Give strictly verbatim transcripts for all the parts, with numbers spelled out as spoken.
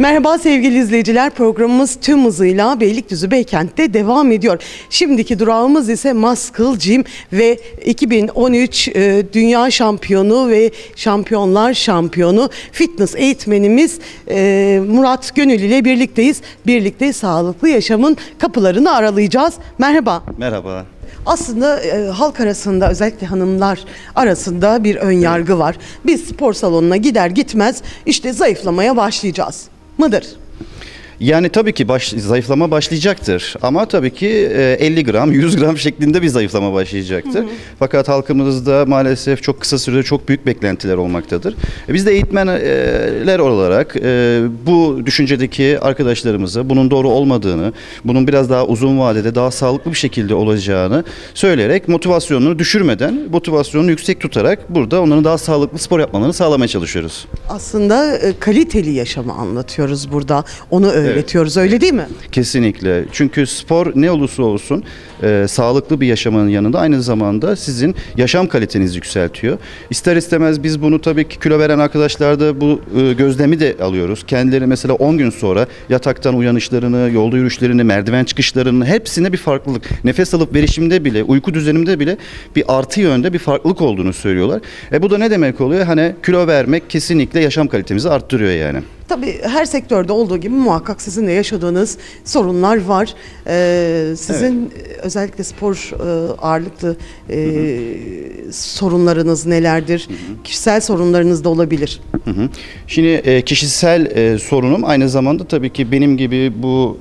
Merhaba sevgili izleyiciler, programımız tüm hızıyla Beylikdüzü Beykent'te devam ediyor. Şimdiki durağımız ise Muscle Gym ve iki bin on üç e, Dünya Şampiyonu ve Şampiyonlar Şampiyonu fitness eğitmenimiz e, Murat Gönül ile birlikteyiz. Birlikte sağlıklı yaşamın kapılarını aralayacağız. Merhaba. Merhaba. Aslında e, halk arasında, özellikle hanımlar arasında bir ön yargı var. Biz spor salonuna gider gitmez işte zayıflamaya başlayacağız mıdır? Yani tabii ki baş, zayıflama başlayacaktır ama tabii ki elli gram, yüz gram şeklinde bir zayıflama başlayacaktır. Hı hı. Fakat halkımızda maalesef çok kısa sürede çok büyük beklentiler olmaktadır. Biz de eğitmenler olarak bu düşüncedeki arkadaşlarımıza bunun doğru olmadığını, bunun biraz daha uzun vadede daha sağlıklı bir şekilde olacağını söyleyerek motivasyonunu düşürmeden, motivasyonunu yüksek tutarak burada onların daha sağlıklı spor yapmalarını sağlamaya çalışıyoruz. Aslında kaliteli yaşamı anlatıyoruz burada. Onu öğretiyoruz. Öğretiyoruz, öyle değil mi? Kesinlikle. Çünkü spor ne olursa olsun e, sağlıklı bir yaşamın yanında aynı zamanda sizin yaşam kalitenizi yükseltiyor. İster istemez biz bunu tabii ki kilo veren arkadaşlarda bu e, gözlemi de alıyoruz. Kendileri mesela on gün sonra yataktan uyanışlarını, yolda yürüyüşlerini, merdiven çıkışlarını hepsine bir farklılık. Nefes alıp verişimde bile, uyku düzenimde bile bir artı yönde bir farklılık olduğunu söylüyorlar. E bu da ne demek oluyor? Hani kilo vermek kesinlikle yaşam kalitemizi arttırıyor yani. Tabii her sektörde olduğu gibi muhakkak sizin de yaşadığınız sorunlar var. Ee, sizin evet. özellikle spor e, ağırlıklı e, hı hı. sorunlarınız nelerdir? Hı hı. Kişisel sorunlarınız da olabilir. Hı hı. Şimdi e, kişisel e, sorunum aynı zamanda tabii ki benim gibi bu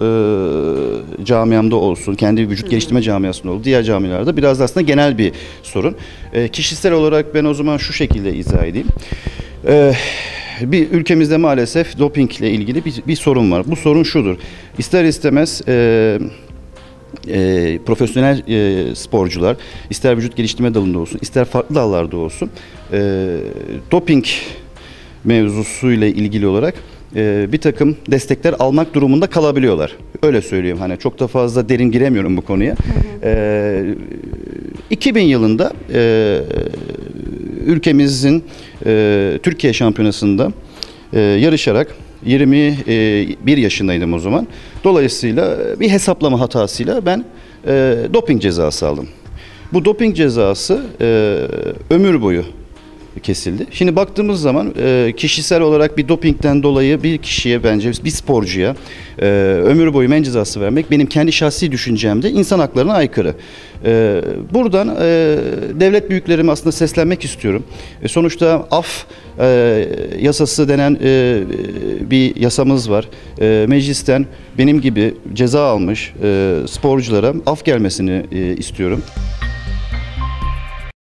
e, camiamda olsun, kendi vücut geliştirme hı hı. camiasında olsun, diğer camialarda biraz aslında genel bir sorun. E, kişisel olarak ben o zaman şu şekilde izah edeyim. E, Bir ülkemizde maalesef dopingle ilgili bir, bir sorun var. Bu sorun şudur. İster istemez e, e, profesyonel e, sporcular, ister vücut geliştirme dalında olsun, ister farklı dallarda olsun, e, doping mevzusuyla ilgili olarak e, bir takım destekler almak durumunda kalabiliyorlar. Öyle söyleyeyim, hani çok da fazla derin giremiyorum bu konuya. Hı hı. E, iki bin yılında e, ülkemizin e, Türkiye Şampiyonası'nda e, yarışarak yirmi bir yaşındaydım o zaman. Dolayısıyla bir hesaplama hatasıyla ben e, doping cezası aldım. Bu doping cezası e, ömür boyu kesildi. Şimdi baktığımız zaman e, kişisel olarak bir dopingden dolayı bir kişiye, bence bir sporcuya e, ömür boyu men cezası vermek benim kendi şahsi düşüncemde insan haklarına aykırı. E, buradan e, devlet büyüklerime aslında seslenmek istiyorum. E, sonuçta af e, yasası denen e, bir yasamız var. E, meclisten benim gibi ceza almış e, sporculara af gelmesini e, istiyorum.